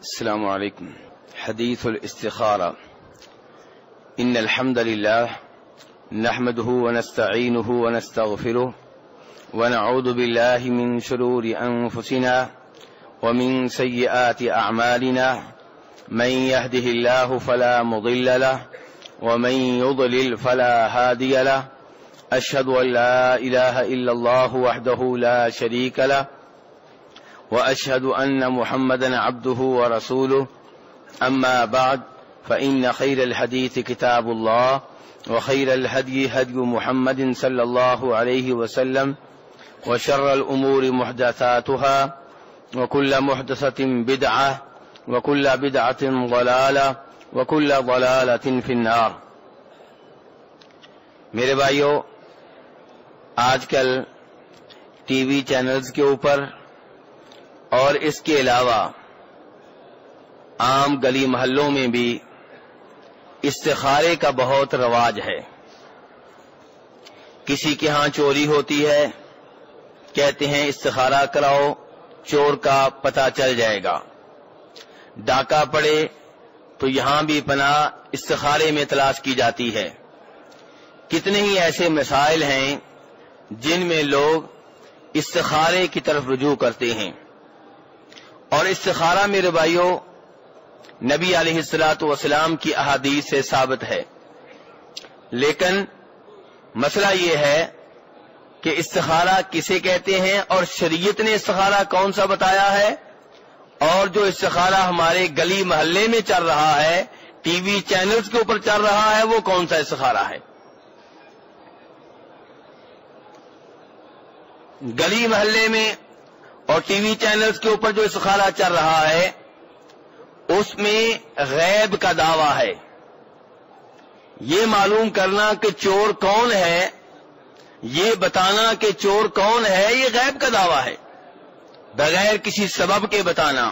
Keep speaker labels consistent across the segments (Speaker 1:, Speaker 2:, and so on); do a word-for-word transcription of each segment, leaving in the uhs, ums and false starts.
Speaker 1: السلام علیکم. حدیث الاستخارہ. ان الحمد للہ نحمده ونستعینه ونستغفره ونعوذ باللہ من شرور انفسنا ومن سیئات اعمالنا من يهده الله فلا مضل له ومن يضلل فلا هادي له. اشهد ان لا اله الا الله وحده لا شريك له وأشهد أن محمدا عبده ورسوله. أما بعد فإن خير الحديث كتاب الله وخير الهدي هدي محمد صلى الله عليه وسلم وشر الأمور محدثاتها وكل محدثة بدعة وكل بدعة ضلالة وكل ضلالة في النار. میرے بھائیو، آج کل ٹی وی چینلز کے اوپر اور اس کے علاوہ عام گلی محلوں میں بھی استخارے کا بہت رواج ہے. کسی کے ہاں چوری ہوتی ہے، کہتے ہیں استخارہ کراؤ، چور کا پتہ چل جائے گا. ڈاکہ پڑے تو یہاں بھی پناہ استخارے میں تلاش کی جاتی ہے. کتنے ہی ایسے مسائل ہیں جن میں لوگ استخارے کی طرف رجوع کرتے ہیں. اور استخارہ میرے بھائیوں نبی علیہ الصلوۃ والسلام کی احادیث سے ثابت ہے. لیکن مسئلہ یہ ہے کہ استخارہ کسے کہتے ہیں اور شریعت نے استخارہ کون سا بتایا ہے، اور جو استخارہ ہمارے گلی محلے میں چل رہا ہے، ٹی وی چینلز کے اوپر چل رہا ہے، وہ کون سا استخارہ ہے. گلی محلے میں اور ٹی وی چینلز کے اوپر جو استخارہ چل رہا ہے اس میں غیب کا دعویٰ ہے. یہ معلوم کرنا کہ چور کون ہے، یہ بتانا کہ چور کون ہے، یہ غیب کا دعویٰ ہے. بغیر کسی سبب کے بتانا،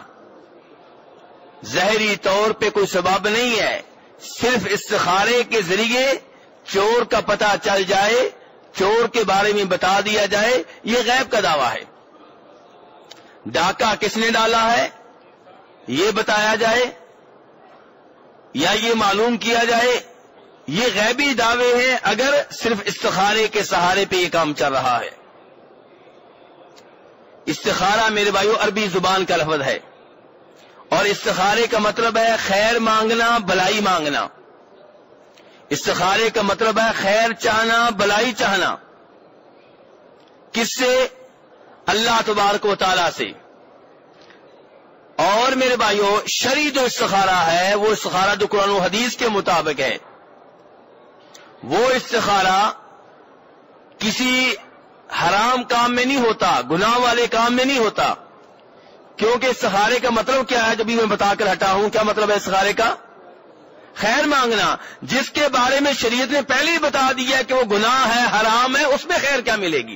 Speaker 1: ظاہری طور پہ کوئی سبب نہیں ہے، صرف استخارے کے ذریعے چور کا پتہ چل جائے، چور کے بارے میں بتا دیا جائے، یہ غیب کا دعویٰ ہے. ڈاکہ کس نے ڈالا ہے یہ بتایا جائے یا یہ معلوم کیا جائے، یہ غیبی دعوے ہیں اگر صرف استخارے کے سہارے پہ یہ کام چل رہا ہے. استخارہ میرے بھائیو عربی زبان کا لفظ ہے، اور استخارے کا مطلب ہے خیر مانگنا، بلائی مانگنا. استخارے کا مطلب ہے خیر چاہنا، بلائی چاہنا. کس سے؟ اللہ تبارک و تعالی سے. اور میرے بھائیو شرعی جو استخارہ ہے وہ استخارہ جو قرآن و حدیث کے مطابق ہے، وہ استخارہ کسی حرام کام میں نہیں ہوتا، گناہ والے کام میں نہیں ہوتا. کیونکہ استخارے کا مطلب کیا ہے، جب بھی میں بتا کر ہٹا ہوں کیا مطلب ہے استخارے کا؟ خیر مانگنا. جس کے بارے میں شریعت نے پہلے ہی بتا دیا کہ وہ گناہ ہے، حرام ہے، اس میں خیر کیا ملے گی.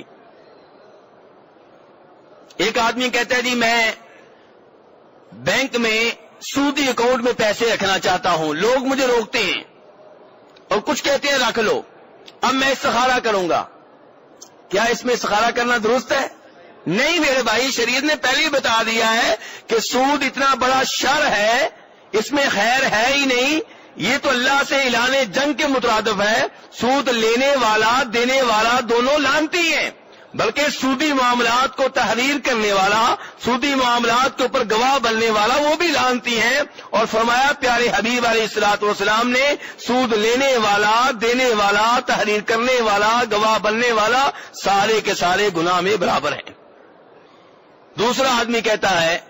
Speaker 1: ایک آدمی کہتا ہے جی میں بینک میں سودی اکاؤنٹ میں پیسے رکھنا چاہتا ہوں، لوگ مجھے روکتے ہیں اور کچھ کہتے ہیں رکھ لو، اب میں استخارہ کروں گا. کیا اس میں استخارہ کرنا درست ہے؟ نہیں میرے بھائی، شریعت نے پہلے ہی بتا دیا ہے کہ سود اتنا بڑا شر ہے، اس میں خیر ہے ہی نہیں. یہ تو اللہ سے اعلان جنگ کے مترادف ہے. سود لینے والا دینے والا دونوں لعنتی ہیں، بلکہ سودی معاملات کو تحریر کرنے والا، سودی معاملات کے اوپر گواہ بننے والا وہ بھی لعنتی ہیں. اور فرمایا پیارے حبیب علیہ الصلوۃ والسلام نے سود لینے والا، دینے والا، تحریر کرنے والا، گواہ بننے والا سارے کے سارے گناہ میں برابر ہیں. دوسرا آدمی کہتا ہے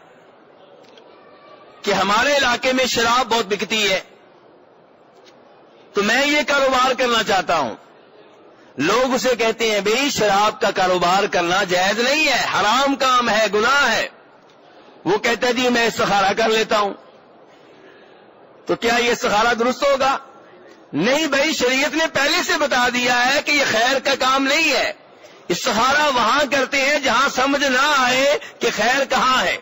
Speaker 1: کہ ہمارے علاقے میں شراب بہت بکتی ہے تو میں یہ کاروبار کرنا چاہتا ہوں. لوگ اسے کہتے ہیں بھئی شراب کا کاروبار کرنا جائز نہیں ہے، حرام کام ہے، گناہ ہے. وہ کہتا ہے جی میں استخارہ کر لیتا ہوں. تو کیا یہ استخارہ درست ہوگا؟ نہیں بھائی، شریعت نے پہلے سے بتا دیا ہے کہ یہ خیر کا کام نہیں ہے. استخارہ وہاں کرتے ہیں جہاں سمجھ نہ آئے کہ خیر کہاں ہے.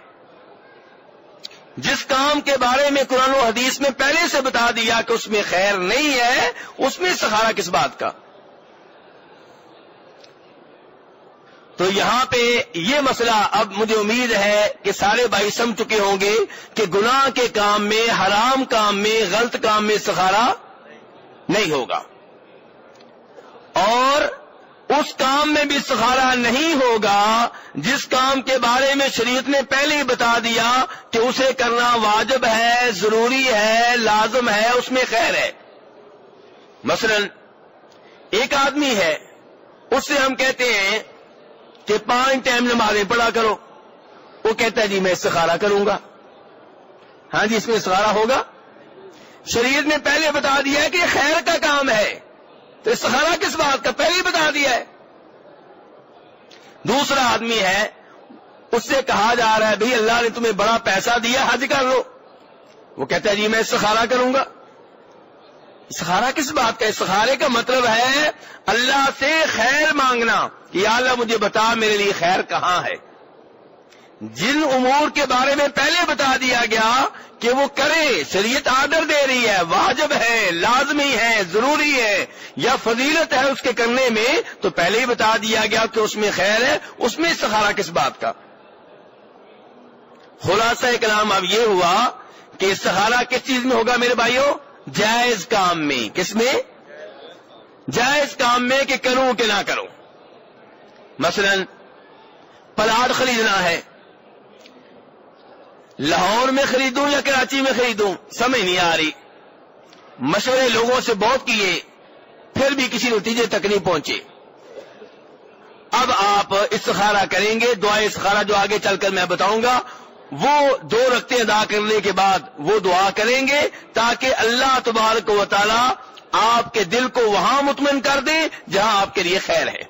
Speaker 1: جس کام کے بارے میں قرآن و حدیث میں پہلے سے بتا دیا کہ اس میں خیر نہیں ہے، اس میں استخارہ کس بات کا؟ تو یہاں پہ یہ مسئلہ اب مجھے امید ہے کہ سارے بھائی سمجھ چکے ہوں گے کہ گناہ کے کام میں، حرام کام میں، غلط کام میں استخارہ نہیں ہوگا، اور اس کام میں بھی استخارہ نہیں ہوگا جس کام کے بارے میں شریعت نے پہلے ہی بتا دیا کہ اسے کرنا واجب ہے، ضروری ہے، لازم ہے، اس میں خیر ہے۔ مثلا ایک آدمی ہے، اس سے ہم کہتے ہیں کہ پانچ ٹائم نمازیں پڑھا کرو، وہ کہتا ہے جی میں استخارہ کروں گا۔ ہاں جی، اس میں استخارہ ہوگا؟ شریعت نے پہلے بتا دیا ہے کہ یہ خیر کا کام ہے، تو استخارہ کس بات کا؟ پہلے ہی بتا دیا ہے۔ دوسرا آدمی ہے، اس سے کہا جا رہا ہے بھئی اللہ نے تمہیں بڑا پیسہ دیا، حج کر لو، وہ کہتا ہے جی میں استخارہ کروں گا۔ استخارہ کس بات کا؟ استخارے کا مطلب ہے اللہ سے خیر مانگنا کہ یا اللہ مجھے بتا میرے لیے خیر کہاں ہے۔ جن امور کے بارے میں پہلے بتا دیا گیا کہ وہ کرے، شریعت آرڈر دے رہی ہے، واجب ہے، لازمی ہے، ضروری ہے یا فضیلت ہے اس کے کرنے میں، تو پہلے ہی بتا دیا گیا کہ اس میں خیر ہے، اس میں استخارہ کس بات کا؟ خلاصہ کلام اب یہ ہوا کہ استخارہ کس چیز میں ہوگا میرے بھائیوں؟ جائز کام میں۔ کس میں؟ جائز کام میں، کہ کروں کہ نہ کروں۔ مثلا پلاٹ خریدنا ہے، لاہور میں خریدوں یا کراچی میں خریدوں، سمجھ نہیں آ رہی، مشورے لوگوں سے بہت کیے، پھر بھی کسی نتیجے تک نہیں پہنچے۔ اب آپ استخارہ کریں گے، دعا استخارہ جو آگے چل کر میں بتاؤں گا، وہ دو رکعتیں ادا کرنے کے بعد وہ دعا کریں گے تاکہ اللہ تبارک و تعالی آپ کے دل کو وہاں مطمئن کر دے جہاں آپ کے لیے خیر ہے۔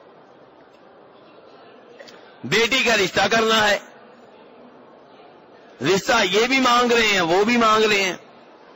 Speaker 1: بیٹی کا رشتہ کرنا ہے، رشتہ یہ بھی مانگ رہے ہیں، وہ بھی مانگ رہے ہیں،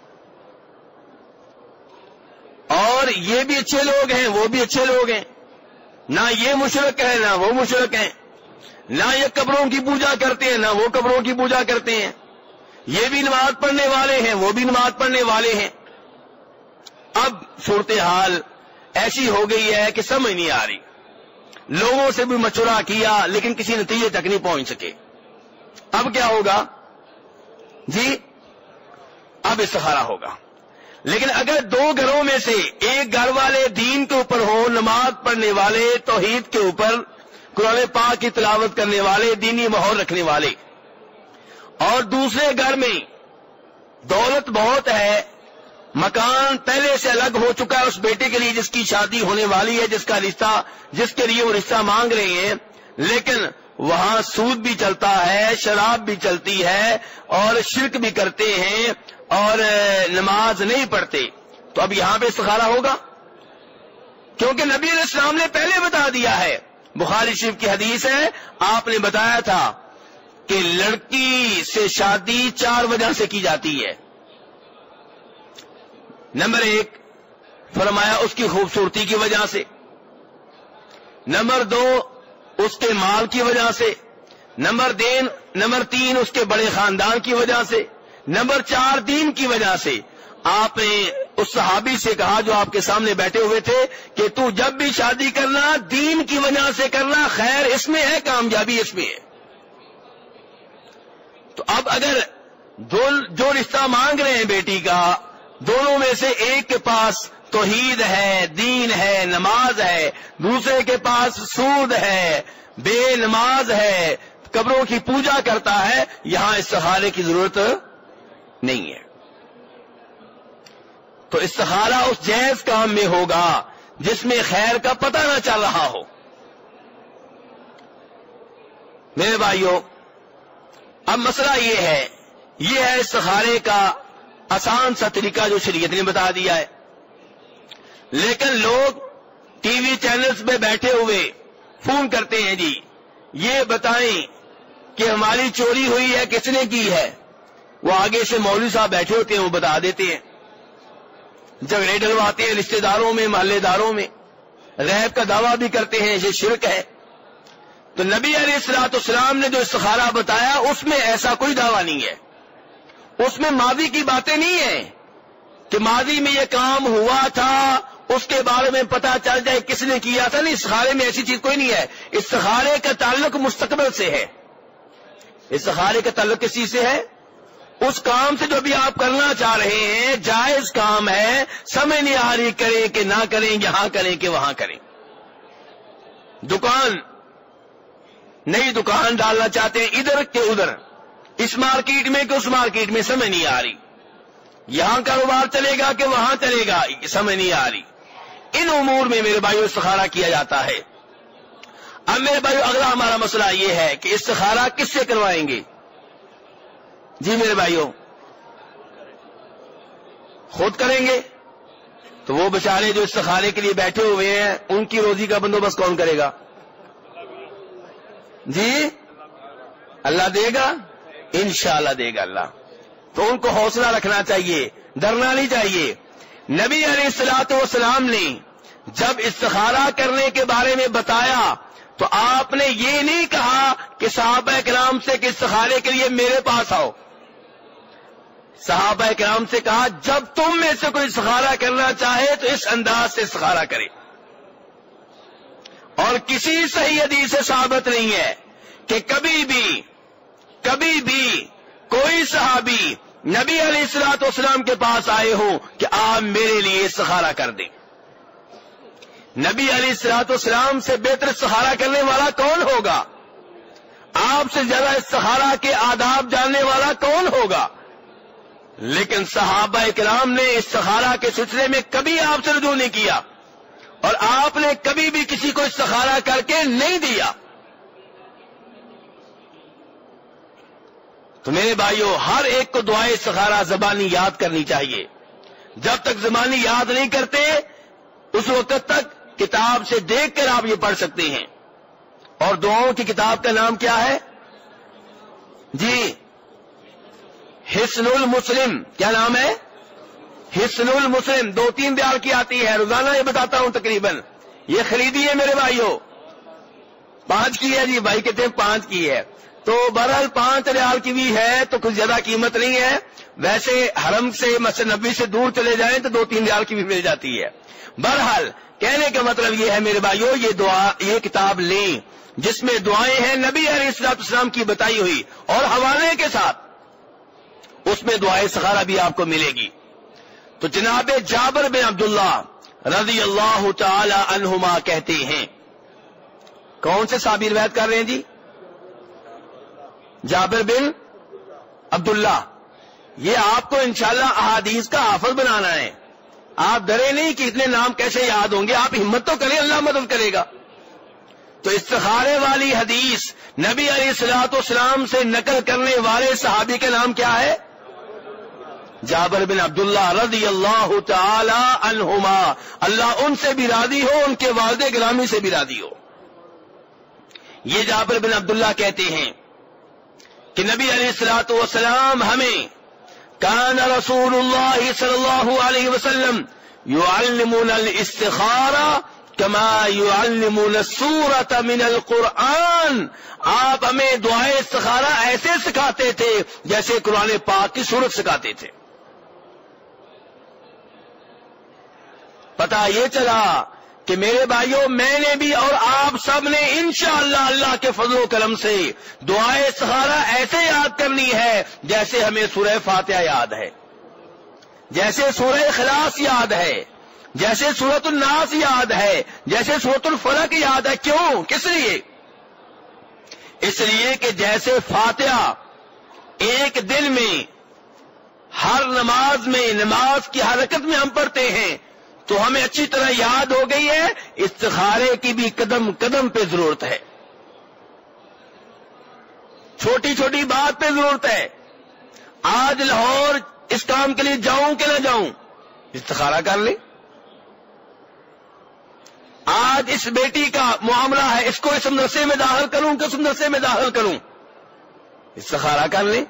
Speaker 1: اور یہ بھی اچھے لوگ ہیں، وہ بھی اچھے لوگ ہیں، نہ یہ مشرک ہے نہ وہ مشرک ہیں، نہ یہ قبروں کی پوجا کرتے ہیں نہ وہ قبروں کی پوجا کرتے ہیں، یہ بھی نماز پڑھنے والے ہیں وہ بھی نماز پڑھنے والے ہیں۔ اب صورتحال ایسی ہو گئی ہے کہ سمجھ نہیں آ رہی، لوگوں سے بھی مشورہ کیا لیکن کسی نتیجے تک نہیں پہنچ سکے۔ اب کیا ہوگا جی؟ اب استخارہ ہوگا۔ لیکن اگر دو گھروں میں سے ایک گھر والے دین کے اوپر ہو، نماز پڑھنے والے، توحید کے اوپر قرآن پاک کی تلاوت کرنے والے، دینی ماحول رکھنے والے، اور دوسرے گھر میں دولت بہت ہے، مکان پہلے سے الگ ہو چکا ہے اس بیٹے کے لیے جس کی شادی ہونے والی ہے، جس کا رشتہ جس کے لیے وہ رشتہ مانگ رہے ہیں، لیکن وہاں سود بھی چلتا ہے، شراب بھی چلتی ہے، اور شرک بھی کرتے ہیں، اور نماز نہیں پڑھتے، تو اب یہاں پہ استخارہ ہوگا؟ کیونکہ نبی علیہ السلام نے پہلے بتا دیا ہے، بخاری شریف کی حدیث ہے، آپ نے بتایا تھا کہ لڑکی سے شادی چار وجہ سے کی جاتی ہے۔ نمبر ایک فرمایا اس کی خوبصورتی کی وجہ سے، نمبر دو اس کے مال کی وجہ سے، نمبر دین نمبر تین اس کے بڑے خاندان کی وجہ سے، نمبر چار دین کی وجہ سے۔ آپ نے اس صحابی سے کہا جو آپ کے سامنے بیٹھے ہوئے تھے کہ تو جب بھی شادی کرنا دین کی وجہ سے کرنا، خیر اس میں ہے، کامیابی اس میں ہے۔ تو اب اگر دو جو رشتہ مانگ رہے ہیں بیٹی کا، دونوں میں سے ایک کے پاس توحید ہے، دین ہے، نماز ہے، دوسرے کے پاس سود ہے، بے نماز ہے، قبروں کی پوجا کرتا ہے، یہاں استخارے کی ضرورت نہیں ہے۔ تو استخارہ اس جائز کام میں ہوگا جس میں خیر کا پتہ نہ چل رہا ہو۔ میرے بھائیوں، اب مسئلہ یہ ہے، یہ ہے استخارے کا آسان سا طریقہ جو شریعت نے بتا دیا ہے، لیکن لوگ ٹی وی چینلز پہ بیٹھے ہوئے فون کرتے ہیں، جی یہ بتائیں کہ ہماری چوری ہوئی ہے کس نے کی ہے، وہ آگے سے مولوی صاحب بیٹھے ہوتے ہیں، وہ بتا دیتے ہیں، جھگڑے ڈلواتے ہیں رشتہ داروں میں، محلے داروں میں، غیب کا دعویٰ بھی کرتے ہیں، یہ شرک ہے۔ تو نبی علیہ الصلوۃ والسلام نے جو استخارہ بتایا اس میں ایسا کوئی دعویٰ نہیں ہے، اس میں ماضی کی باتیں نہیں ہیں کہ ماضی میں یہ کام ہوا تھا اس کے بارے میں پتہ چل جائے کس نے کیا تھا. نہیں، استخارے میں ایسی چیز کوئی نہیں ہے. استخارے کا تعلق مستقبل سے ہے. استخارے کا تعلق کس چیز سے ہے؟ اس کام سے جو بھی آپ کرنا چاہ رہے ہیں جائز کام ہے، سمجھ نہیں آ رہی کریں کہ نہ کریں، یہاں کریں کہ وہاں کریں. دکان، نئی دکان ڈالنا چاہتے ہیں ادھر کہ ادھر، اس مارکیٹ میں کہ اس مارکیٹ میں، سمجھ نہیں آ رہی. یہاں کاروبار چلے گا کہ وہاں چلے گا، سمجھ نہیں آ رہی. ان امور میں میرے بھائیو استخارہ کیا جاتا ہے. اب میرے بھائیو اگلا ہمارا مسئلہ یہ ہے کہ استخارہ کس سے کروائیں گے؟ جی میرے بھائیو، خود کریں گے تو وہ بیچارے جو استخارے کے لیے بیٹھے ہوئے ہیں ان کی روزی کا بندوبست کون کرے گا؟ جی اللہ دے گا، انشاءاللہ دے گا اللہ. تو ان کو حوصلہ رکھنا چاہیے، ڈرنا نہیں چاہیے. نبی علیہ الصلوۃ والسلام نے جب استخارہ کرنے کے بارے میں بتایا تو آپ نے یہ نہیں کہا کہ صحابہ کرام سے کہ استخارے کے لیے میرے پاس آؤ. صحابہ کرام سے کہا جب تم میں سے کوئی استخارہ کرنا چاہے تو اس انداز سے استخارہ کرے. اور کسی صحیح حدیث سے ثابت نہیں ہے کہ کبھی بھی کبھی بھی کوئی صحابی نبی علیہ الصلوۃ والسلام کے پاس آئے ہوں کہ آپ میرے لیے استخارہ کر دیں. نبی علیہ الصلوۃ والسلام سے بہتر استخارہ کرنے والا کون ہوگا؟ آپ سے زیادہ استخارہ کے آداب جاننے والا کون ہوگا؟ لیکن صحابہ کرام نے استخارہ کے سلسلے میں کبھی آپ سے رجوع نہیں کیا اور آپ نے کبھی بھی کسی کو استخارہ کر کے نہیں دیا. تو میرے بھائیو، ہر ایک کو دعائے استخارہ زبانی یاد کرنی چاہیے. جب تک زبانی یاد نہیں کرتے اس وقت تک کتاب سے دیکھ کر آپ یہ پڑھ سکتے ہیں. اور دعاؤں کی کتاب کا نام کیا ہے؟ جی حصن المسلم. کیا نام ہے؟ حصن المسلم. دو تین بیال کی آتی ہے، روزانہ یہ بتاتا ہوں تقریباً. یہ خریدی ہے میرے بھائیو، پانچ کی ہے. جی بھائی کہتے ہیں پانچ کی ہے. تو بہرحال پانچ ریال کی بھی ہے تو کچھ زیادہ قیمت نہیں ہے. ویسے حرم سے مسجد نبوی سے دور چلے جائیں تو دو تین ریال کی بھی مل جاتی ہے. بہرحال کہنے کا مطلب یہ ہے میرے بھائیو، یہ دعا یہ کتاب لیں جس میں دعائیں ہیں نبی علیہ الصلوۃ والسلام کی بتائی ہوئی اور حوالے کے ساتھ. اس میں دعائے استخارہ بھی آپ کو ملے گی. تو جناب جابر بن عبداللہ رضی اللہ تعالی عنہما کہتے ہیں، کون سے صحابی روایت کر رہے ہیں جی؟ جابر بن عبداللہ. یہ آپ کو انشاءاللہ احادیث کا حافظ بنانا ہے. آپ ڈرے نہیں کہ اتنے نام کیسے یاد ہوں گے، آپ ہمت تو کریں، اللہ مدد کرے گا. تو استخارے والی حدیث نبی علیہ الصلوۃ والسلام سے نقل کرنے والے صحابی کا نام کیا ہے؟ جابر بن عبداللہ رضی اللہ تعالی عنہما. اللہ ان سے بھی راضی ہو، ان کے والد گرامی سے بھی راضی ہو. یہ جابر بن عبداللہ کہتے ہیں کہ نبی علیہ الصلوۃ والسلام ہمیں کان رسول اللہ صلی اللہ علیہ وسلم یعلمون الاستخارہ کما یعلمون السورۃ من القرآن. آپ ہمیں دعائے استخارہ ایسے سکھاتے تھے جیسے قرآن پاک کی سورت سکھاتے تھے. پتہ یہ چلا کہ میرے بھائیوں، میں نے بھی اور آپ سب نے انشاءاللہ اللہ کے فضل و کرم سے دعائے استخارہ ایسے یاد کرنی ہے جیسے ہمیں سورہ فاتحہ یاد ہے، جیسے سورہ اخلاص یاد ہے، جیسے سورۃ الناس یاد ہے، جیسے سورۃ الفلق یاد ہے. کیوں؟ کس لیے؟ اس لیے کہ جیسے فاتحہ ایک دن میں ہر نماز میں نماز کی حرکت میں ہم پڑھتے ہیں تو ہمیں اچھی طرح یاد ہو گئی ہے، استخارے کی بھی قدم قدم پہ ضرورت ہے، چھوٹی چھوٹی بات پہ ضرورت ہے. آج لاہور اس کام کے لیے جاؤں کہ نہ جاؤں، استخارہ کر لیں. آج اس بیٹی کا معاملہ ہے، اس کو اس مدرسے میں داخل کروں کہ اس مدرسے میں داخل کروں، استخارہ کر لیں.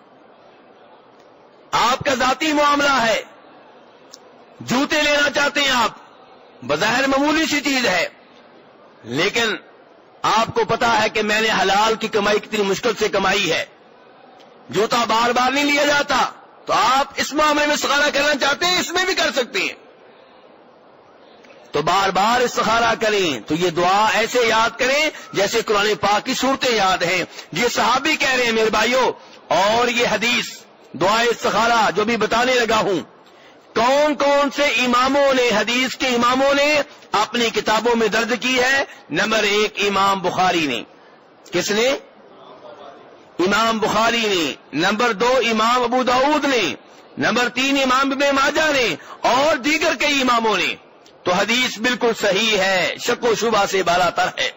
Speaker 1: آپ کا ذاتی معاملہ ہے، جوتے لینا چاہتے ہیں آپ، بظاہر معمولی سی چیز ہے، لیکن آپ کو پتا ہے کہ میں نے حلال کی کمائی کتنی مشکل سے کمائی ہے، جوتا بار بار نہیں لیا جاتا. تو آپ اس معاملے میں استخارہ کرنا چاہتے ہیں، اس میں بھی کر سکتے ہیں. تو بار بار استخارہ کریں. تو یہ دعا ایسے یاد کریں جیسے قرآن پاک کی صورتیں یاد ہیں. یہ صحابی کہہ رہے ہیں میرے بھائیوں، اور یہ حدیث دعائے استخارہ جو بھی بتانے لگا ہوں، کون کون سے اماموں نے، حدیث کے اماموں نے اپنی کتابوں میں درج کی ہے؟ نمبر ایک امام بخاری نے. کس نے؟ امام بخاری نے. نمبر دو امام ابو داؤد نے. نمبر تین امام ابن ماجہ نے، اور دیگر کئی اماموں نے. تو حدیث بالکل صحیح ہے، شک و شبہ سے بالا تر ہے.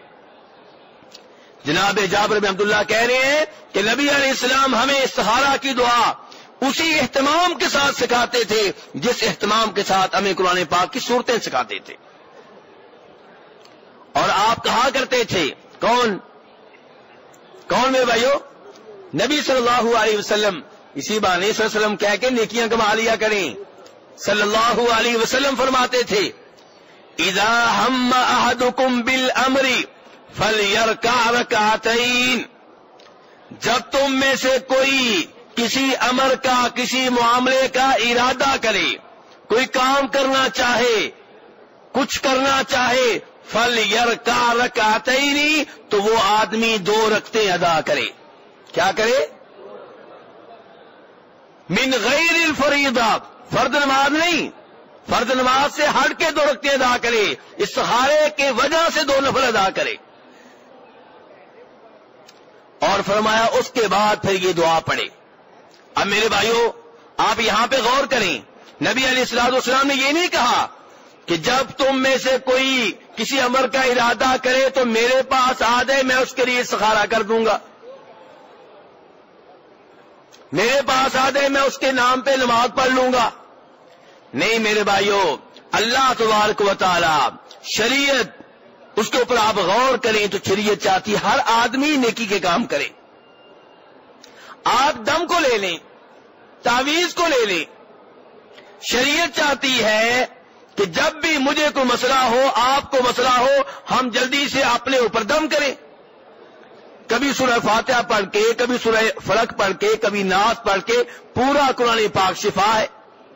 Speaker 1: جناب جابر بن عبداللہ کہہ رہے ہیں کہ نبی علیہ السلام ہمیں استخارہ کی دعا اسی اہتمام کے ساتھ سکھاتے تھے جس اہتمام کے ساتھ ہمیں قرآن پاک کی صورتیں سکھاتے تھے. اور آپ کہا کرتے تھے، کون کون میرے بھائیو؟ نبی صلی اللہ علیہ وسلم. اسی بہانے صلی اللہ علیہ وسلم کہہ کے نیکیاں کما لیا کریں. صلی اللہ علیہ وسلم فرماتے تھے، اذا ہم احدکم بالامر فلیرکع رکعتین. جب تم میں سے کوئی کسی امر کا، کسی معاملے کا ارادہ کرے، کوئی کام کرنا چاہے، کچھ کرنا چاہے، فلیرکع رکعتین، تو وہ آدمی دو رکعتیں ادا کرے. کیا کرے؟ من غیر الفریضہ، فرض نماز نہیں، فرض نماز سے ہٹ کے دو رکعتیں ادا کرے، استخارے کے وجہ سے دو نفل ادا کرے. اور فرمایا اس کے بعد پھر یہ دعا پڑھے. اب میرے بھائیوں آپ یہاں پہ غور کریں، نبی علیہ الصلوۃ والسلام نے یہ نہیں کہا کہ جب تم میں سے کوئی کسی امر کا ارادہ کرے تو میرے پاس آ جائے، میں اس کے لیے استخارہ کر دوں گا. میرے پاس آ جائے، میں اس کے نام پہ نماز پڑھ لوں گا. نہیں میرے بھائیوں، اللہ تبارک و تعالی شریعت، اس کے اوپر آپ غور کریں تو شریعت چاہتی ہر آدمی نیکی کے کام کرے. آپ دم کو لے لیں، تعویذ کو لے لیں. شریعت چاہتی ہے کہ جب بھی مجھے کوئی مسئلہ ہو، آپ کو مسئلہ ہو، ہم جلدی سے اپنے اوپر دم کریں. کبھی سورہ فاتحہ پڑھ کے، کبھی سورہ فلق پڑھ کے، کبھی ناس پڑھ کے، پورا قرآن پاک شفا ہے.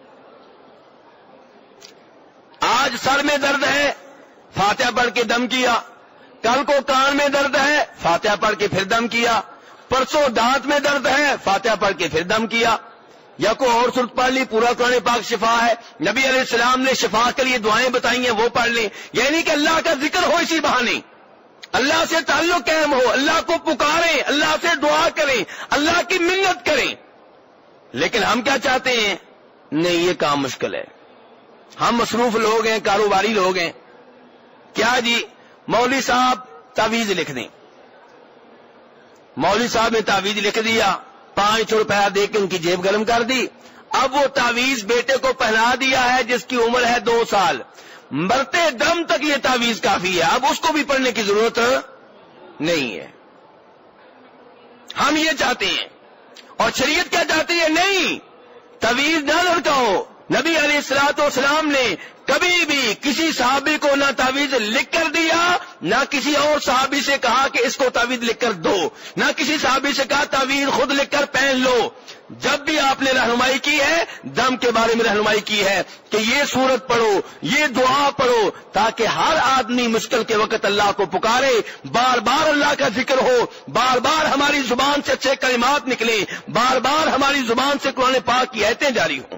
Speaker 1: آج سر میں درد ہے، فاتحہ پڑھ کے دم کیا. کل کو کان میں درد ہے، فاتحہ پڑھ کے پھر دم کیا. پرسوں دانت میں درد ہے، فاتحہ پڑھ کے پھر دم کیا. یا کوئی اور صورت پڑھ لی، پورا قرآن پاک شفا ہے. نبی علیہ السلام نے شفا کے لیے دعائیں بتائی ہیں، وہ پڑھ لیں. یعنی کہ اللہ کا ذکر ہو اسی بہانے، اللہ سے تعلق قائم ہو، اللہ کو پکاریں، اللہ سے دعا کریں، اللہ کی منت کریں. لیکن ہم کیا چاہتے ہیں؟ نہیں، یہ کام مشکل ہے، ہم مصروف لوگ ہیں، کاروباری لوگ ہیں. کیا جی، مولوی صاحب تعویذ لکھ دیں. مولوی صاحب نے تعویذ لکھ دیا، پانچ روپیہ دے کے ان کی جیب گرم کر دی. اب وہ تعویذ بیٹے کو پہنا دیا ہے جس کی عمر ہے دو سال، مرتے دم تک یہ تعویذ کافی ہے، اب اس کو بھی پڑھنے کی ضرورت نہیں ہے. ہم یہ چاہتے ہیں، اور شریعت کیا چاہتی ہے؟ نہیں، تعویذ نہ لڑکاؤ. نبی علیہ الصلوۃ والسلام نے کبھی بھی کسی صحابی کو نہ تعویذ لکھ کر دیا، نہ کسی اور صحابی سے کہا کہ اس کو تعویذ لکھ کر دو، نہ کسی صحابی سے کہا تعویذ خود لکھ کر پہن لو. جب بھی آپ نے رہنمائی کی ہے، دم کے بارے میں رہنمائی کی ہے کہ یہ سورت پڑھو، یہ دعا پڑھو، تاکہ ہر آدمی مشکل کے وقت اللہ کو پکارے، بار بار اللہ کا ذکر ہو، بار بار ہماری زبان سے اچھے کلمات نکلیں، بار بار ہماری زبان سے قرآن پاک کی آیتیں جاری ہوں.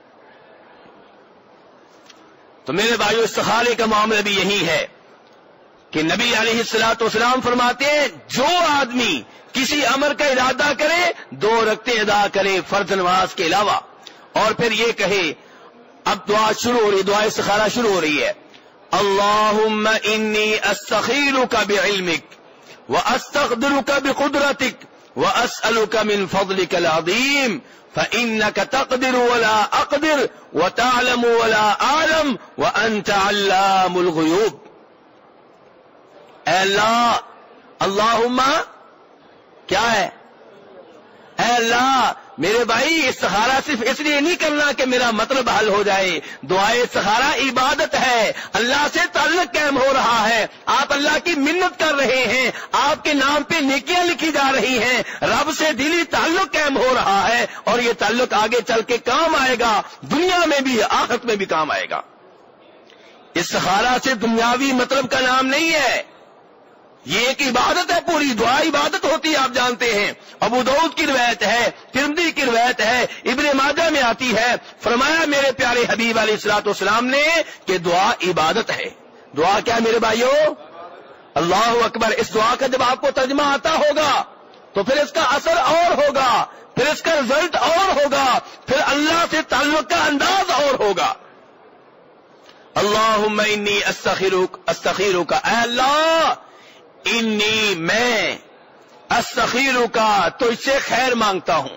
Speaker 1: تو میرے بھائیو، استخارے کا معاملہ بھی یہی ہے کہ نبی علیہ الصلوۃ والسلام فرماتے ہیں جو آدمی کسی امر کا ارادہ کرے دو رکعتیں ادا کرے فرض نماز کے علاوہ. اور پھر یہ کہے، اب دعا شروع ہو رہی، دعا استخارہ شروع ہو رہی ہے. اللہم انی استخیرک بعلمک واستقدرک بقدرتک واسألک من فضلک العظیم فإنك تقدر ولا أقدر وتعلم ولا أعلم وأنت علام الغیوب. اے اللہ، اللہم کیا ہے؟ اے اللہ، میرے بھائی استخارہ صرف اس لیے نہیں کرنا کہ میرا مطلب حل ہو جائے. دعائے استخارہ عبادت ہے، اللہ سے تعلق قائم ہو رہا ہے، آپ اللہ کی منت کر رہے ہیں، آپ کے نام پہ نیکیاں لکھی جا رہی ہیں، رب سے دلی تعلق قائم ہو رہا ہے، اور یہ تعلق آگے چل کے کام آئے گا، دنیا میں بھی آخرت میں بھی کام آئے گا. استخارہ سے دنیاوی مطلب کا نام نہیں ہے، یہ ایک عبادت ہے، پوری دعا عبادت ہوتی ہے، آپ جانتے ہیں۔ ابو داؤد کی روایت ہے، ترمذی کی روایت ہے، ابن ماجہ میں آتی ہے، فرمایا میرے پیارے حبیب علیہ الصلوۃ والسلام نے کہ دعا عبادت ہے۔ دعا کیا میرے بھائیو؟ اللہ اکبر۔ اس دعا کا جب آپ کو ترجمہ آتا ہوگا تو پھر اس کا اثر اور ہوگا، پھر اس کا رزلٹ اور ہوگا، پھر اللہ سے تعلق کا انداز اور ہوگا۔ اللہم انی استخیرک استخیرک، اے اللہ انی میں استخیرک تجھ سے خیر مانگتا ہوں۔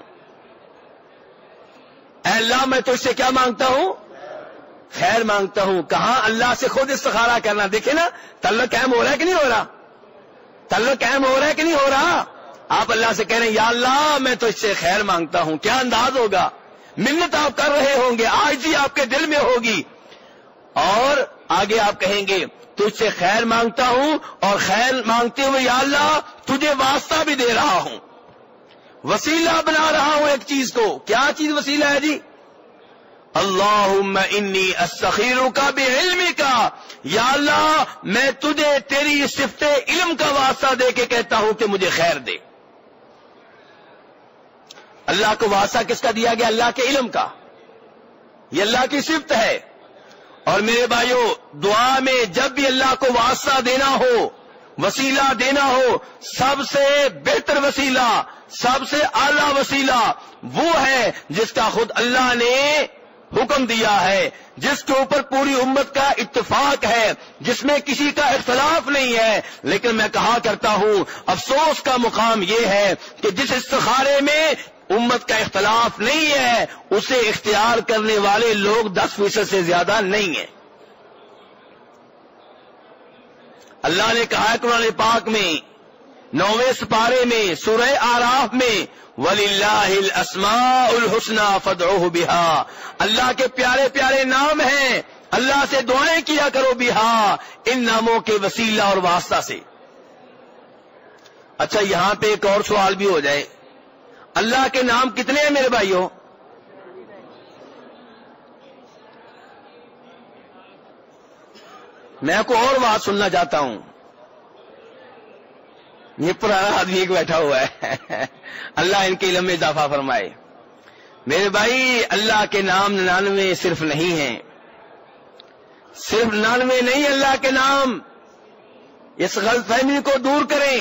Speaker 1: اے اللہ میں تجھ سے کیا مانگتا ہوں؟ خیر مانگتا ہوں۔ کہاں؟ اللہ سے خود استخارہ کرنا۔ دیکھیں نا تعلق قائم ہو رہا ہے کہ نہیں ہو رہا؟ تعلق قائم ہو رہا ہے کہ نہیں ہو رہا؟ آپ اللہ سے کہہ رہے ہیں یا اللہ میں تجھ سے خیر مانگتا ہوں۔ کیا انداز ہوگا؟ منت آپ کر رہے ہوں گے، عاجزی آپ کے دل میں ہوگی، اور آگے آپ کہیں گے تجھ سے خیر مانگتا ہوں، اور خیر مانگتے ہوئے یا اللہ تجھے واسطہ بھی دے رہا ہوں، وسیلہ بنا رہا ہوں ایک چیز کو۔ کیا چیز وسیلہ ہے جی؟ اللہم انی استخیرک بعلمک، یا اللہ میں تجھے تیری صفت علم کا واسطہ دے کے کہتا ہوں کہ مجھے خیر دے۔ اللہ کو واسطہ کس کا دیا گیا؟ اللہ کے علم کا، یہ اللہ کی صفت ہے۔ اور میرے بھائیو دعا میں جب بھی اللہ کو واسطہ دینا ہو، وسیلہ دینا ہو، سب سے بہتر وسیلہ، سب سے اعلیٰ وسیلہ وہ ہے جس کا خود اللہ نے حکم دیا ہے، جس کے اوپر پوری امت کا اتفاق ہے، جس میں کسی کا اختلاف نہیں ہے۔ لیکن میں کہا کرتا ہوں افسوس کا مقام یہ ہے کہ جس استخارے میں امت کا اختلاف نہیں ہے اسے اختیار کرنے والے لوگ دس فیصد سے زیادہ نہیں ہیں۔ اللہ نے کہا ہے قرآن پاک میں نویں سپارے میں سورہ آراف میں وَلِلَّهِ الْأَسْمَاءُ الْحُسْنَى فَادْعُوهُ بِهَا، اللہ کے پیارے پیارے نام ہیں، اللہ سے دعائیں کیا کرو بِهَا، ان ناموں کے وسیلہ اور واسطہ سے۔ اچھا یہاں پہ ایک اور سوال بھی ہو جائے، اللہ کے نام کتنے ہیں میرے بھائیوں؟ میں کو اور بات سننا چاہتا ہوں، یہ پرانا آدمی ایک بیٹھا ہوا ہے اللہ ان کے علم میں اضافہ فرمائے۔ میرے بھائی اللہ کے نام ننانوے صرف نہیں ہیں، صرف ننانوے نہیں اللہ کے نام، اس غلط فہمی کو دور کریں۔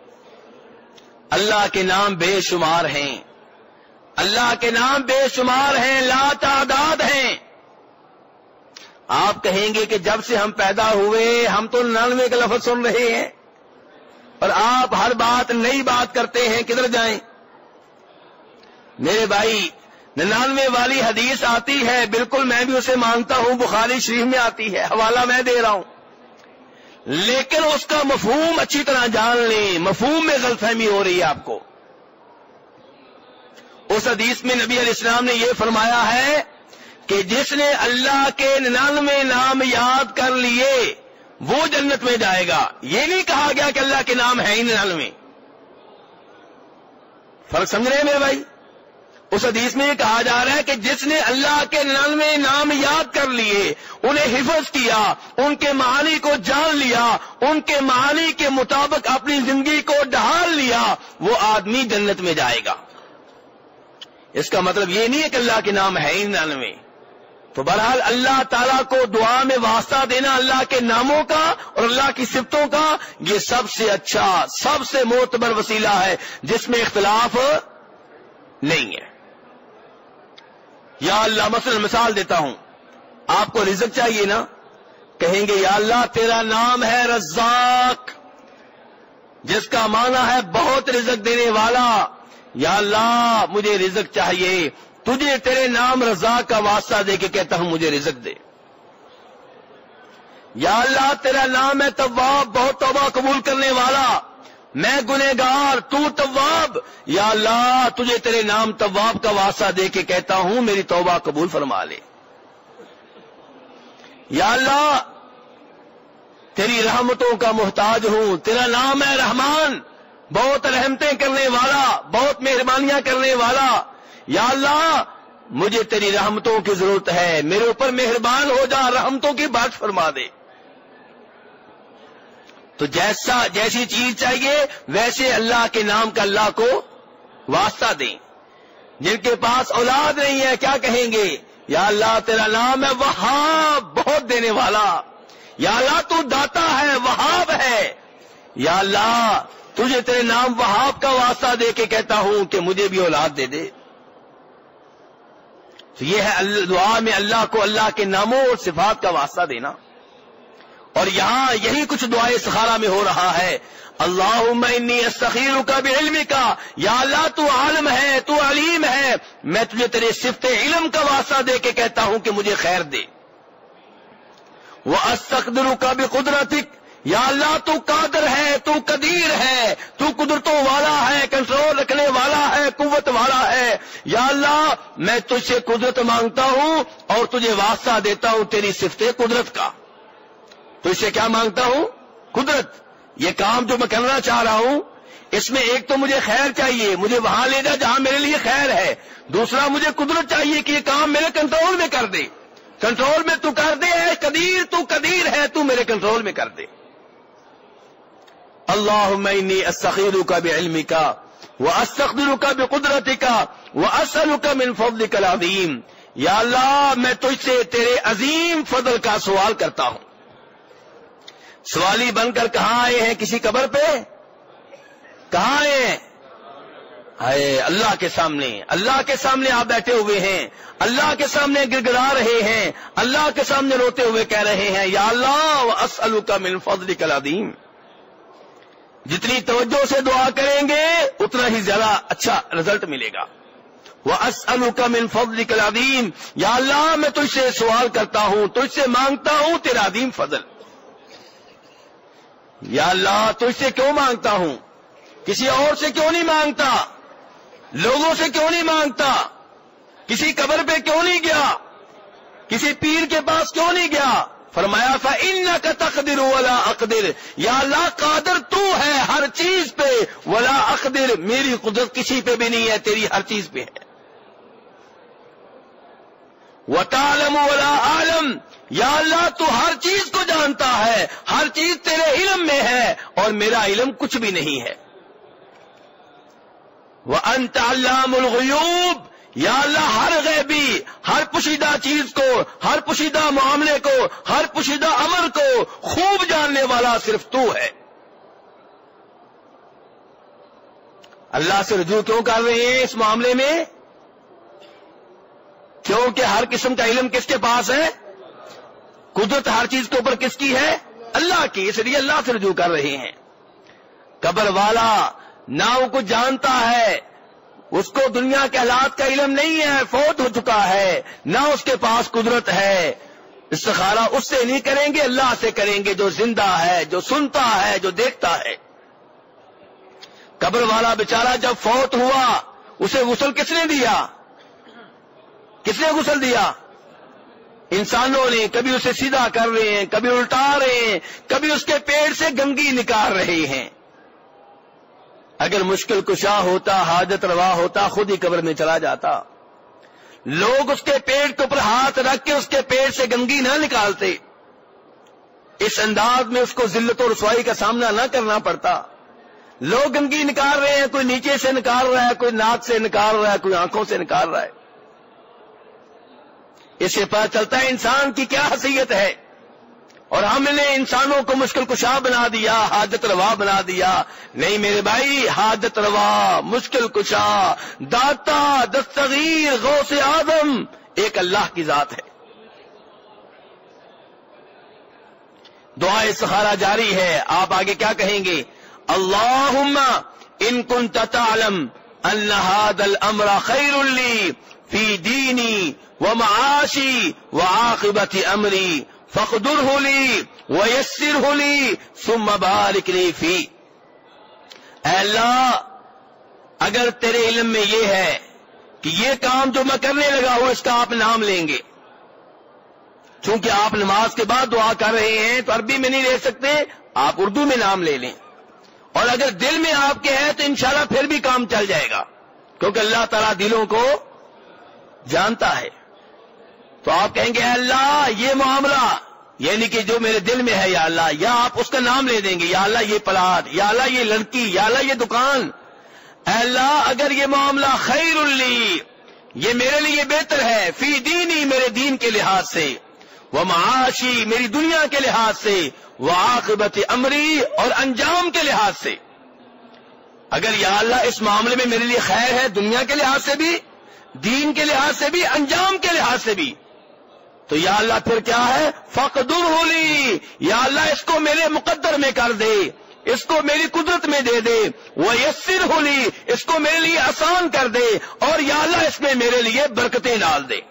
Speaker 1: اللہ کے نام بے شمار ہیں، اللہ کے نام بے شمار ہیں، لا تعداد ہیں۔ آپ کہیں گے کہ جب سے ہم پیدا ہوئے ہم تو ننانوے کا لفظ سن رہے ہیں، اور آپ ہر بات نئی بات کرتے ہیں، کدھر جائیں؟ میرے بھائی ننانوے والی حدیث آتی ہے، بالکل میں بھی اسے مانتا ہوں، بخاری شریف میں آتی ہے، حوالہ میں دے رہا ہوں، لیکن اس کا مفہوم اچھی طرح جان لیں، مفہوم میں غلط فہمی ہو رہی ہے آپ کو۔ اس حدیث میں نبی علیہ السلام نے یہ فرمایا ہے کہ جس نے اللہ کے ننانوے نام یاد کر لیے وہ جنت میں جائے گا۔ یہ نہیں کہا گیا کہ اللہ کے نام ہے ہی ننانوے، فرق سمجھ رہے ہیں میرے بھائی؟ اس حدیث میں یہ کہا جا رہا ہے کہ جس نے اللہ کے ننانوے نام یاد کر لیے، انہیں حفظ کیا، ان کے معانی کو جان لیا، ان کے معانی کے مطابق اپنی زندگی کو ڈھال لیا، وہ آدمی جنت میں جائے گا۔ اس کا مطلب یہ نہیں ہے کہ اللہ کے نام ہے ہی ننانوے۔ تو بہرحال اللہ تعالیٰ کو دعا میں واسطہ دینا اللہ کے ناموں کا اور اللہ کی صفتوں کا، یہ سب سے اچھا سب سے معتبر وسیلہ ہے جس میں اختلاف نہیں ہے۔ یا اللہ مثلا مثال دیتا ہوں، آپ کو رزق چاہیے نا، کہیں گے یا اللہ تیرا نام ہے رزاق، جس کا معنی ہے بہت رزق دینے والا، یا اللہ مجھے رزق چاہیے، تجھے تیرے نام رزاق کا واسطہ دے کے کہتا ہوں مجھے رزق دے۔ یا اللہ تیرا نام ہے تواب، بہت توبہ قبول کرنے والا، میں گنہگار، تو تواب، یا اللہ تجھے تیرے نام تواب کا واسطہ دے کے کہتا ہوں میری توبہ قبول فرما لے۔ یا اللہ تیری رحمتوں کا محتاج ہوں، تیرا نام ہے رحمان، بہت رحمتیں کرنے والا، بہت مہربانیاں کرنے والا، یا اللہ مجھے تیری رحمتوں کی ضرورت ہے، میرے اوپر مہربان ہو جا، رحمتوں کی بات فرما دے۔ تو جیسا جیسی چیز چاہیے ویسے اللہ کے نام کا اللہ کو واسطہ دیں۔ جن کے پاس اولاد نہیں ہے کیا کہیں گے؟ یا اللہ تیرا نام ہے وہاب، بہت دینے والا، یا اللہ تو داتا ہے، وہاب ہے، یا اللہ تجھے تیرے نام وہاب کا واسطہ دے کے کہتا ہوں کہ مجھے بھی اولاد دے دے۔ تو یہ ہے دعا میں اللہ کو اللہ کے ناموں اور صفات کا واسطہ دینا۔ اور یہاں یہی کچھ دعائے استخارہ میں ہو رہا ہے، اللہم انی استخیرک بعلمک، یا اللہ تو عالم ہے، تو علیم ہے، میں تجھے تیرے صفت علم کا واسطہ دے کے کہتا ہوں کہ مجھے خیر دے۔ واستقدرک بقدرتک، یا اللہ تو قادر ہے، تو قدیر ہے، تو قدرتوں والا ہے، کنٹرول رکھنے والا ہے، قوت والا ہے، یا اللہ میں تجھ سے قدرت مانگتا ہوں اور تجھے واسطہ دیتا ہوں تیری صفت قدرت کا۔ تو اس سے کیا مانگتا ہوں؟ قدرت۔ یہ کام جو میں کرنا چاہ رہا ہوں اس میں ایک تو مجھے خیر چاہیے، مجھے وہاں لے جا جہاں میرے لیے خیر ہے، دوسرا مجھے قدرت چاہیے کہ یہ کام میرے کنٹرول میں کر دے، کنٹرول میں تو کر دے، ہے قدیر، تو قدیر ہے، تو میرے کنٹرول میں کر دے۔ اللہم انی استخیرک بعلمک واستقدرک بقدرتک واسألک من فضلک العظیم، یا اللہ میں تجھ سے تیرے عظیم فضل کا سوال کرتا ہوں۔ سوالی بن کر کہاں آئے ہیں؟ کسی قبر پہ؟ کہاں آئے ہیں؟ آئے اللہ کے سامنے، اللہ کے سامنے آپ بیٹھے ہوئے ہیں، اللہ کے سامنے گر گڑا رہے ہیں، اللہ کے سامنے روتے ہوئے کہہ رہے ہیں یا اللہ واسألک من فضلک العظیم۔ جتنی توجہ سے دعا کریں گے اتنا ہی زیادہ اچھا رزلٹ ملے گا۔ واسألک من فضلک العظیم، یا اللہ میں تجھ سے سوال کرتا ہوں، تجھ سے مانگتا ہوں تیرا عظیم فضل۔ یا اللہ تجھ سے کیوں مانگتا ہوں؟ کسی اور سے کیوں نہیں مانگتا؟ لوگوں سے کیوں نہیں مانگتا؟ کسی قبر پہ کیوں نہیں گیا؟ کسی پیر کے پاس کیوں نہیں گیا؟ فرمایا فإنک تقدر ولا اقدر، یا اللہ قادر تو ہے ہر چیز پہ، ولا اقدر میری قدرت کسی پہ بھی نہیں ہے، تیری ہر چیز پہ ہے۔ وتعلم ولا اعلم، یا اللہ تو ہر چیز کو جانتا ہے، ہر چیز تیرے علم میں ہے اور میرا علم کچھ بھی نہیں ہے۔ وانت علام الغیوب، یا اللہ ہر غیبی، ہر پوشیدہ چیز کو، ہر پوشیدہ معاملے کو، ہر پوشیدہ امر کو خوب جاننے والا صرف تو ہے۔ اللہ سے رجوع کیوں کر رہے ہیں اس معاملے میں؟ کیونکہ ہر قسم کا علم کس کے پاس ہے؟ قدرت ہر چیز کے اوپر کس کی ہے؟ اللہ کی، اس لیے اللہ سے رجوع کر رہے ہیں۔ قبر والا نہ وہ کچھ جانتا ہے، اس کو دنیا کے حالات کا علم نہیں ہے، فوت ہو چکا ہے، نہ اس کے پاس قدرت ہے۔ استخارہ اس سے نہیں کریں گے، اللہ سے کریں گے جو زندہ ہے، جو سنتا ہے، جو دیکھتا ہے۔ قبر والا بیچارہ جب فوت ہوا اسے غسل کس نے دیا؟ کس نے غسل دیا؟ انسانوں نے۔ کبھی اسے سیدھا کر رہے ہیں، کبھی الٹا رہے ہیں، کبھی اس کے پیٹ سے گنگی نکال رہے ہیں۔ اگر مشکل کشا ہوتا، حاجت روا ہوتا، خود ہی قبر میں چلا جاتا۔ لوگ اس کے پیٹ کے اوپر ہاتھ رکھ کے اس کے پیٹ سے گنگی نہ نکالتے، اس انداز میں اس کو ذلت و رسوائی کا سامنا نہ کرنا پڑتا۔ لوگ گنگی نکال رہے ہیں، کوئی نیچے سے نکال رہا ہے، کوئی ناک سے نکال رہا ہے، کوئی آنکھوں سے نکال رہا ہے۔ اس سے پتہ چلتا ہے انسان کی کیا حیثیت ہے۔ اور ہم نے انسانوں کو مشکل کشا بنا دیا، حاجت روا بنا دیا۔ نہیں میرے بھائی، حاجت روا، مشکل کشا، داتا، دستگیر، غوث اعظم ایک اللہ کی ذات ہے۔ دعا استخارہ جاری ہے، آپ آگے کیا کہیں گے؟ اللہم ان کنت تعلم ان ھذا الامر خیر لی فی دینی ومعاشی وعاقبت امری فاقدرہ لی ویسرہ لی ثم بارک لی فی۔ اے اللہ اگر تیرے علم میں یہ ہے کہ یہ کام جو میں کرنے لگا ہوں اس کا آپ نام لیں گے، چونکہ آپ نماز کے بعد دعا کر رہے ہیں تو عربی میں نہیں لے سکتے، آپ اردو میں نام لے لیں، اور اگر دل میں آپ کے ہے تو انشاءاللہ پھر بھی کام چل جائے گا، کیونکہ اللہ تعالیٰ دلوں کو جانتا ہے. تو آپ کہیں گے اے اللہ یہ معاملہ یعنی کہ جو میرے دل میں ہے یا اللہ, یا آپ اس کا نام لے دیں گے, یا اللہ یہ پلاٹ, یا اللہ یہ لڑکی, یا اللہ یہ دکان. اے اللہ اگر یہ معاملہ خیر لی, یہ میرے لیے بہتر ہے, فی دینی میرے دین کے لحاظ سے, وہ معاشی میری دنیا کے لحاظ سے, وہ عاقبت امری اور انجام کے لحاظ سے, اگر یا اللہ اس معاملے میں میرے لیے خیر ہے دنیا کے لحاظ سے بھی, دین کے لحاظ سے بھی, انجام کے لحاظ سے بھی, تو یا اللہ پھر کیا ہے, فقدرہ لی, یا اللہ اس کو میرے مقدر میں کر دے, اس کو میری قدرت میں دے دے, ویسرہ لی, اس کو میرے لیے آسان کر دے, اور یا اللہ اس میں میرے لیے برکتیں ڈال دے.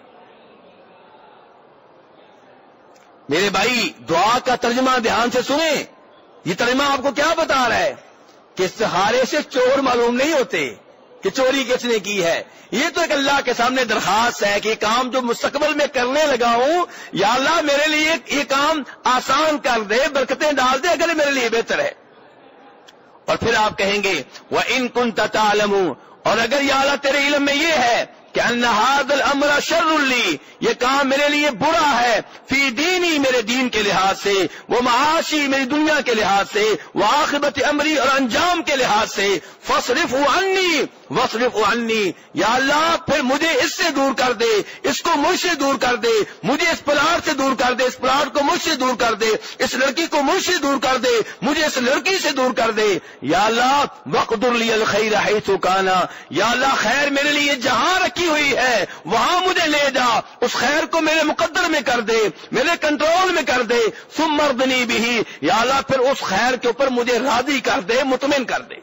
Speaker 1: میرے بھائی دعا کا ترجمہ دھیان سے سنیں. یہ ترجمہ آپ کو کیا بتا رہا ہے کہ استخارے سے چور معلوم نہیں ہوتے کہ چوری کس نے کی ہے. یہ تو ایک اللہ کے سامنے درخواست ہے کہ یہ کام جو مستقبل میں کرنے لگا ہوں, یا اللہ میرے لیے یہ کام آسان کر دے, برکتیں ڈال دے اگر میرے لیے بہتر ہے. اور پھر آپ کہیں گے وَإِن كُنتَ تَعْلَمُ, اور اگر یا اللہ تیرے علم میں یہ ہے کہ ان هذا الامر شر لی, یہ کام میرے لیے برا ہے, فی دینی میرے دین کے لحاظ سے, وہ معاشی میری دنیا کے لحاظ سے, وہ عاقبت امری اور انجام کے لحاظ سے, فاصرفہ عنی واصرفہ عنی, یا اللہ پھر مجھے اس سے دور کر دے, اس کو مجھ سے دور کر دے, مجھے اس پلاٹ سے دور کر دے, اس پلاٹ کو مجھ سے دور کر دے, اس لڑکی کو مجھ سے دور کر دے, مجھے اس لڑکی سے دور کر دے. یا اللہ وقدر لی الخیر حیث کان, یا اللہ خیر میرے لیے جہاں رکھی ہوئی ہے وہاں مجھے لے جا, اس خیر کو میرے مقدر میں کر دے, میرے کنٹرول میں کر دے. ثم ارضنی بہ, یا اللہ پھر اس خیر کے اوپر مجھے راضی کر دے, مطمئن کر دے.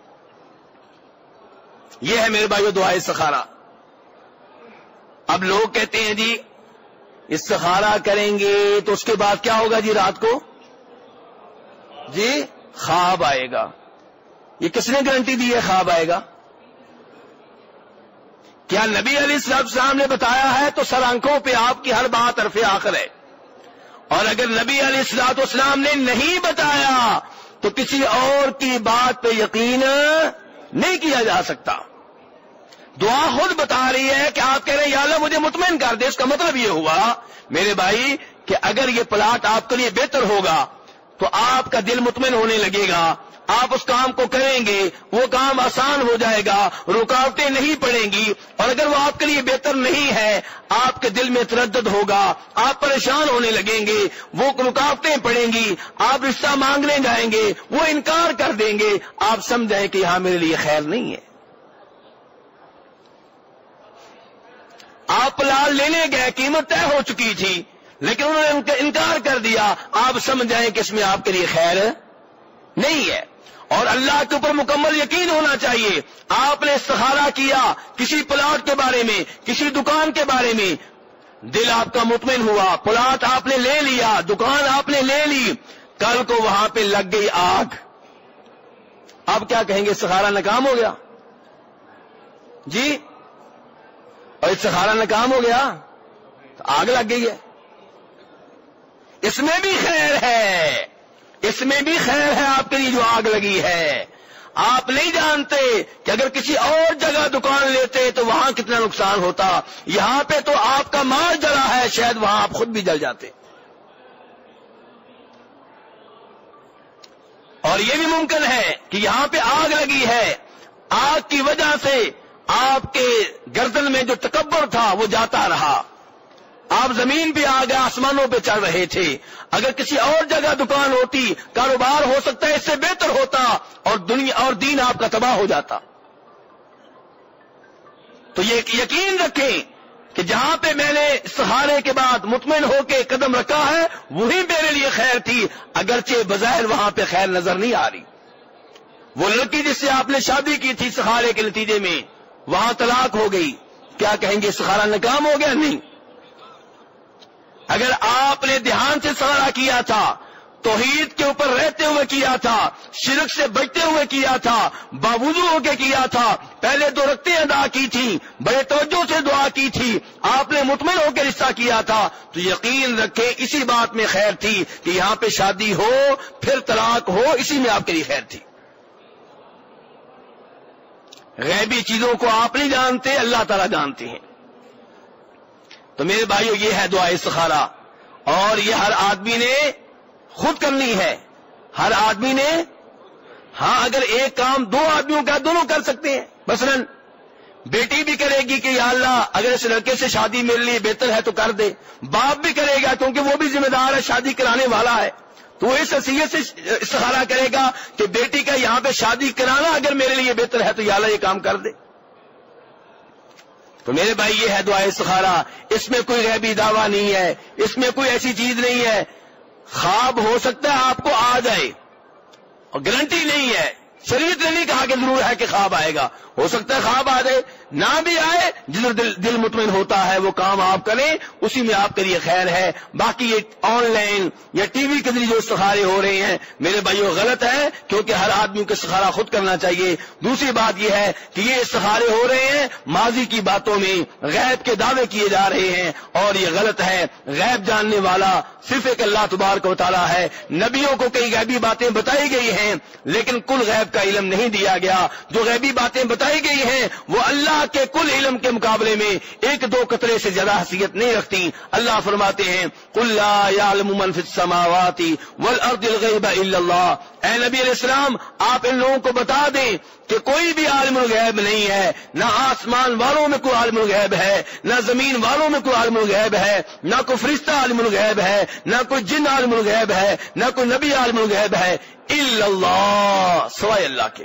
Speaker 1: یہ ہے میرے بھائیو دعائے استخارہ. اب لوگ کہتے ہیں جی استخارہ کریں گے تو اس کے بعد کیا ہوگا جی, رات کو جی خواب آئے گا. یہ کس نے گارنٹی دی ہے خواب آئے گا؟ کیا نبی علیہ السلام نے بتایا ہے تو سر آنکھوں پہ آپ کی ہر بات حرف آخر ہے. اور اگر نبی علیہ الصلوۃ والسلام نے نہیں بتایا تو کسی اور کی بات پہ یقین نہیں کیا جا سکتا. دعا خود بتا رہی ہے کہ آپ کہہ رہے ہیں یا اللہ مجھے مطمئن کر دے. اس کا مطلب یہ ہوا میرے بھائی کہ اگر یہ پلاٹ آپ کے لیے بہتر ہوگا تو آپ کا دل مطمئن ہونے لگے گا, آپ اس کام کو کریں گے, وہ کام آسان ہو جائے گا, رکاوٹیں نہیں پڑیں گی. اور اگر وہ آپ کے لیے بہتر نہیں ہے آپ کے دل میں تردد ہوگا, آپ پریشان ہونے لگیں گے, وہ رکاوٹیں پڑیں گی, آپ رشتہ مانگنے جائیں گے, وہ انکار کر دیں گے, آپ سمجھیں کہ یہاں میرے لیے خیر نہیں ہے. آپ پلاٹ لینے گئے, قیمت طے ہو چکی تھی لیکن انہوں نے انکار کر دیا, آپ سمجھ جائیں کہ اس میں آپ کے لیے خیر نہیں ہے. اور اللہ کے اوپر مکمل یقین ہونا چاہیے. آپ نے استخارہ کیا کسی پلاٹ کے بارے میں, کسی دکان کے بارے میں, دل آپ کا مطمئن ہوا, پلاٹ آپ نے لے لیا, دکان آپ نے لے لی, کل کو وہاں پہ لگ گئی آگ, اب کیا کہیں گے استخارہ ناکام ہو گیا جی. اور استخارہ ناکام ہو گیا تو آگ لگ گئی ہے. اس میں بھی خیر ہے, اس میں بھی خیر ہے آپ کے لیے جو آگ لگی ہے. آپ نہیں جانتے کہ اگر کسی اور جگہ دکان لیتے تو وہاں کتنا نقصان ہوتا. یہاں پہ تو آپ کا مال جلا ہے, شاید وہاں آپ خود بھی جل جاتے. اور یہ بھی ممکن ہے کہ یہاں پہ آگ لگی ہے, آگ کی وجہ سے آپ کے گردن میں جو تکبر تھا وہ جاتا رہا, آپ زمین پہ آ گئے, آسمانوں پہ چڑھ رہے تھے. اگر کسی اور جگہ دکان ہوتی, کاروبار ہو سکتا ہے اس سے بہتر ہوتا, اور دنیا اور دین آپ کا تباہ ہو جاتا. تو یہ یقین رکھیں کہ جہاں پہ میں نے سہارے کے بعد مطمئن ہو کے قدم رکھا ہے وہی میرے لیے خیر تھی, اگرچہ بظاہر وہاں پہ خیر نظر نہیں آ رہی. وہ لڑکی جس سے آپ نے شادی کی تھی سہارے کے نتیجے میں, وہاں طلاق ہو گئی, کیا کہیں گے سہارا ناکام ہو گیا؟ نہیں. اگر آپ نے دھیان سے سہارا کیا تھا, توحید کے اوپر رہتے ہوئے کیا تھا, شرک سے بچتے ہوئے کیا تھا, باوضو ہو کے کیا تھا, پہلے دو رکعتیں ادا کی تھی, بڑے توجہ سے دعا کی تھی, آپ نے مطمئن ہو کے رشتہ کیا تھا, تو یقین رکھیں اسی بات میں خیر تھی کہ یہاں پہ شادی ہو پھر طلاق ہو, اسی میں آپ کے لیے خیر تھی. غیبی چیزوں کو آپ نہیں جانتے, اللہ تعالیٰ جانتے ہیں. تو میرے بھائیوں یہ ہے دعا استخارہ، اور یہ ہر آدمی نے خود کرنی ہے، ہر آدمی نے. ہاں اگر ایک کام دو آدمیوں کا دونوں کر سکتے ہیں. مثلاً بیٹی بھی کرے گی کہ یا اللہ اگر اس لڑکے سے شادی میرے لیے بہتر ہے تو کر دے، باپ بھی کرے گا کیونکہ وہ بھی ذمہ دار ہے، شادی کرانے والا ہے، تو وہ اس حیثیت سے استخارہ کرے گا کہ بیٹی کا یہاں پہ شادی کرانا اگر میرے لیے بہتر ہے تو یا اللہ یہ کام کر دے. تو میرے بھائی یہ ہے دعا استخارہ، اس میں کوئی غیبی دعویٰ نہیں ہے، اس میں کوئی ایسی چیز نہیں ہے. خواب ہو سکتا ہے آپ کو آ جائے اور گارنٹی نہیں ہے، شریعت نے نہیں کہا کہ ضرور ہے کہ خواب آئے گا، ہو سکتا ہے خواب آ جائے، نہ بھی آئے، جس دل, دل مطمئن ہوتا ہے وہ کام آپ کریں، اسی میں آپ کے لیے خیر ہے. باقی یہ آن لائن یا ٹی وی کے ذریعے جو استخارے ہو رہے ہیں میرے بھائیوں غلط ہے، کیونکہ ہر آدمی کو استخارہ خود کرنا چاہیے. دوسری بات یہ ہے کہ یہ استخارے ہو رہے ہیں ماضی کی باتوں میں، غیب کے دعوے کیے جا رہے ہیں اور یہ غلط ہے. غیب جاننے والا صرف ایک اللہ تبارک و تعالیٰ ہے. نبیوں کو کئی غیبی باتیں بتائی گئی ہیں لیکن کل غیب کا علم نہیں دیا گیا. جو غیبی باتیں بتائی گئی ہیں وہ اللہ کے کل علم کے مقابلے میں ایک دو قطرے سے زیادہ حیثیت نہیں رکھتی. اللہ فرماتے ہیں قل لا يعلم من في السماوات والارض الغیب الا اللہ. اے نبی علیہ السلام آپ ان لوگوں کو بتا دیں کہ کوئی بھی عالم الغیب نہیں ہے، نہ آسمان والوں میں کوئی عالم الغیب ہے، نہ زمین والوں میں کوئی عالم الغیب ہے، نہ کوئی فرشتہ عالم الغیب ہے، نہ کوئی جن عالم الغیب ہے، نہ کوئی نبی عالم الغیب ہے، الا اللہ، سوائے اللہ کے.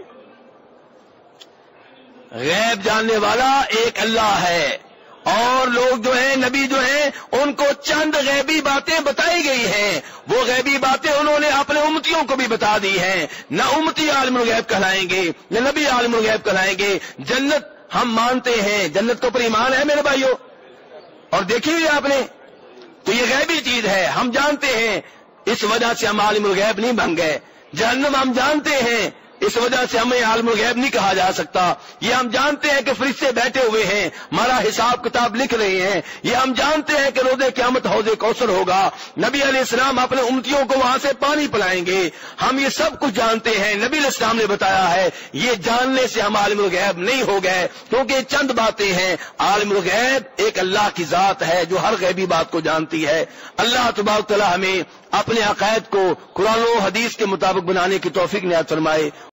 Speaker 1: غیب جاننے والا ایک اللہ ہے، اور لوگ جو ہیں نبی جو ہیں ان کو چند غیبی باتیں بتائی گئی ہیں، وہ غیبی باتیں انہوں نے اپنے امتیوں کو بھی بتا دی ہیں. نہ امتی عالم الغیب کہلائیں گے نہ نبی عالم الغیب کہلائیں گے. جنت ہم مانتے ہیں، جنت کو پر ایمان ہے میرے بھائیوں، اور دیکھی ہوئی آپ نے، تو یہ غیبی چیز ہے ہم جانتے ہیں، اس وجہ سے ہم عالم الغیب نہیں بن گئے. جہنم ہم جانتے ہیں، اس وجہ سے ہمیں عالم الغیب نہیں کہا جا سکتا. یہ ہم جانتے ہیں کہ فرشتے بیٹھے ہوئے ہیں ہمارا حساب کتاب لکھ رہے ہیں. یہ ہم جانتے ہیں کہ روز قیامت حوض کوثر ہوگا، نبی علیہ السلام اپنے امتیوں کو وہاں سے پانی پلائیں گے. ہم یہ سب کچھ جانتے ہیں، نبی علیہ السلام نے بتایا ہے. یہ جاننے سے ہم عالم الغیب نہیں ہو گئے، کیونکہ یہ چند باتیں ہیں. عالم الغیب ایک اللہ کی ذات ہے جو ہر غیبی بات کو جانتی ہے. اللہ تبارک تعالی ہمیں اپنے عقائد کو قرآن و حدیث کے مطابق بنانے کی توفیق عنایت فرمائے.